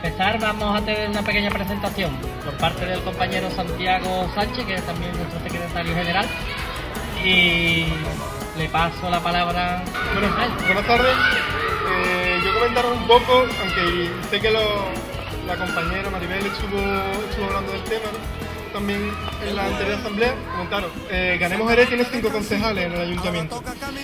empezar vamos a tener una pequeña presentación por parte del compañero Santiago Sánchez, que es también nuestro secretario general, y le paso la palabra. Buenas tardes. Yo comentaros un poco, aunque sé que la compañera Maribel estuvo hablando del tema, ¿no? También en la anterior asamblea, comentaros. Ganemos Jerez tiene 5 concejales en el ayuntamiento.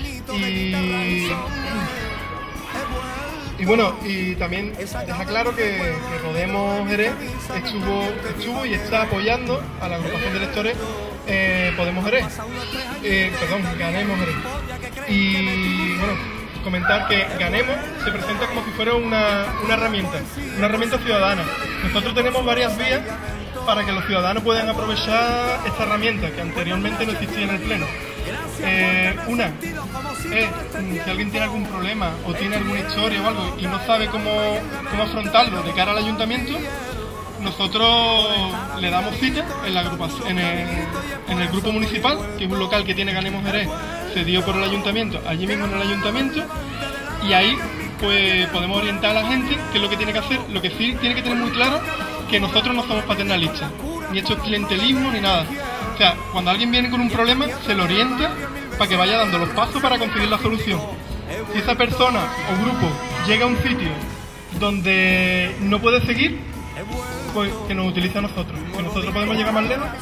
Y bueno, y también deja claro que Podemos Jerez estuvo y está apoyando a la agrupación de electores Podemos Jerez. Ganemos Jerez. Y bueno, comentar que Ganemos se presenta como si fuera una herramienta ciudadana. Nosotros tenemos varias vías para que los ciudadanos puedan aprovechar esta herramienta que anteriormente no existía en el Pleno. Una es si alguien tiene algún problema o tiene alguna historia o algo y no sabe cómo afrontarlo de cara al ayuntamiento, nosotros le damos cita en la agrupación, en el grupo municipal, que es un local que tiene Ganemos Jerez, cedido por el ayuntamiento, allí mismo en el ayuntamiento, y ahí pues podemos orientar a la gente qué es lo que tiene que hacer. Lo que sí tiene que tener muy claro que nosotros no somos paternalistas, ni esto es clientelismo ni nada. O sea, cuando alguien viene con un problema, se le orienta para que vaya dando los pasos para conseguir la solución. Si esa persona o grupo llega a un sitio donde no puede seguir, pues que nos utilice a nosotros, que nosotros podemos llegar más lejos.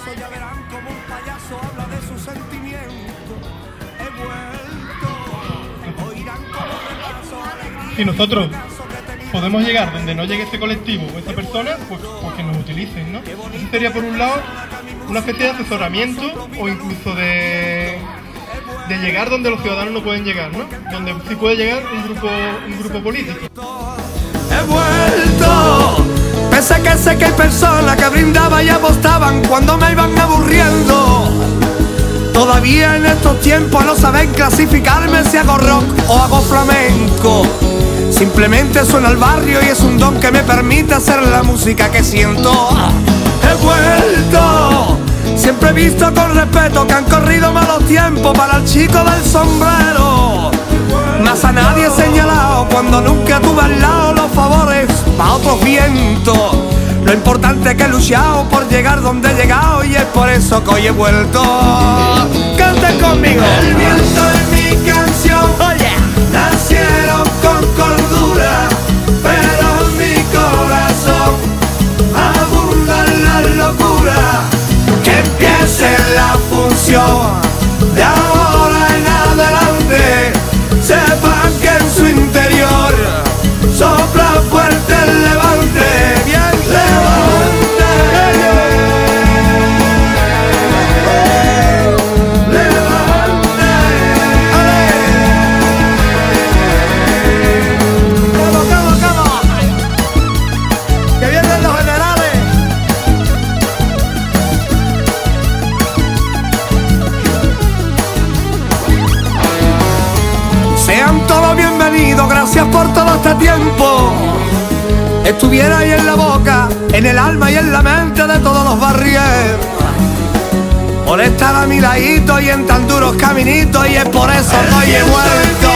Si nosotros podemos llegar donde no llegue ese colectivo o esa persona, pues que nos utilicen, ¿no? Eso sería por un lado una especie de asesoramiento o incluso de llegar donde los ciudadanos no pueden llegar, ¿no? Donde sí puede llegar un grupo político. He vuelto, pese a que sé que hay personas que brindaban y apostaban cuando me iban aburriendo. Todavía en estos tiempos no saben clasificarme si hago rock o hago flamenco. Simplemente suena al barrio y es un don que me permite hacer la música que siento. He vuelto, siempre he visto con respeto que han corrido malos tiempos para el chico del sombrero. Más a nadie he señalado cuando nunca tuve al lado los favores pa' otros vientos. Lo importante es que he luchado por llegar donde he llegado y es por eso que hoy he vuelto. Canten conmigo. El viento en mi canción, oye, nacieron con cordura, pero en mi corazón abunda la locura. Que empiece la función de ahora en adelante. Sepan que en su interior sopla fuerte el levante. Bien, levante, levante. ¡Cómo! Que vienen los generales. Sean todos bienvenidos, gracias por todo este tiempo. Estuviera ahí en la boca, en el alma y en la mente de todos los barrios. Por estar a mi ladito y en tan duros caminitos, y es por eso que hoy he vuelto.